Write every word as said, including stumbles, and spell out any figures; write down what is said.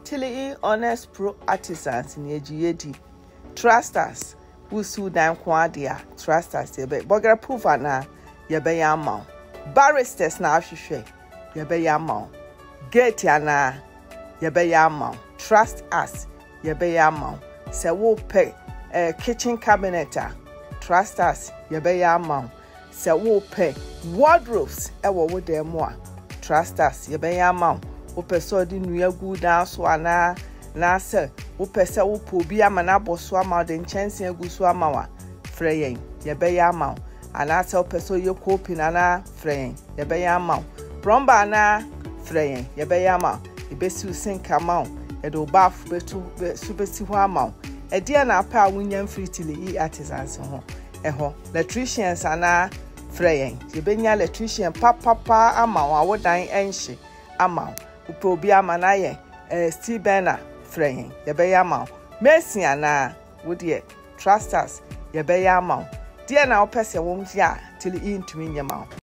Tilly Honest Pro Artisans in Yedi. Trust us. We sue down quadia. Trust us. Yebe. Bogra proof na yebe yamau. Barristers na shishe. Yebe yamau. Get yana. Yebe yamau. Trust us. Yebe yamau. Se wo pay a kitchen cabinet. Trust us. Yebe yamau. Se wo pay wardrobes. Ewo wo de mo. Trust us. Yebe yamau. Wo peso di nuya gu dan so ana na se wo pese wo po bi ama na boso ama de nchense agu so ama wa freyen ye be ya ama ana se wo peso ye kopi na na freyen ye be ya ama plumber na freyen ye be ya ama e be si sink ama e do bath betu super si ho ama e dia na pa wunya free Tilly Artisans ho e ho electricians ana freyen ye be nya electrician papa pa ama wa wodan enhye ama upo bi ama na ye eh Steve Bernard freying ye be yama Messi ana wo de trust us ye be yama dia na opese wo ntia Tilly intumi nyama